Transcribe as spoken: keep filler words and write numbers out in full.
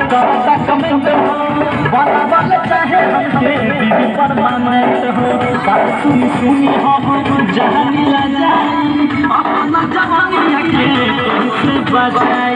करता कमेंट हो वाला वाला चाहे हमके बीवी परमानेंट हो बात सुनी सुनी हम जहानी ला जाए अपना जवानी के तुमसे बजाए